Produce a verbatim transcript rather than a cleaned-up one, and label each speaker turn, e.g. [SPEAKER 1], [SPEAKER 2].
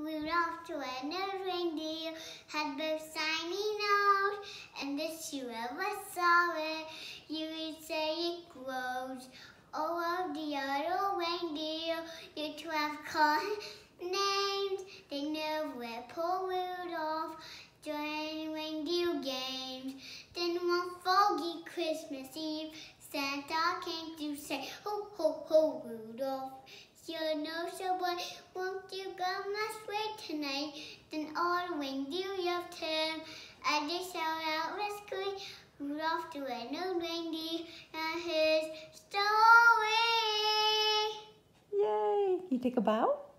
[SPEAKER 1] Rudolph the red-nosed reindeer had both shiny nose, and if you ever saw it, you would say it grows. All of the other reindeer, you twelve called names. They know where poor Rudolph joined reindeer games. Then one foggy Christmas Eve, Santa came to say, ho, ho, ho, Rudolph, your nose so bright, won't you come my way tonight? Then all the reindeer loved him, and they shout out with scream, Rudolph the red-nosed reindeer and his story.
[SPEAKER 2] Yay! You take a bow?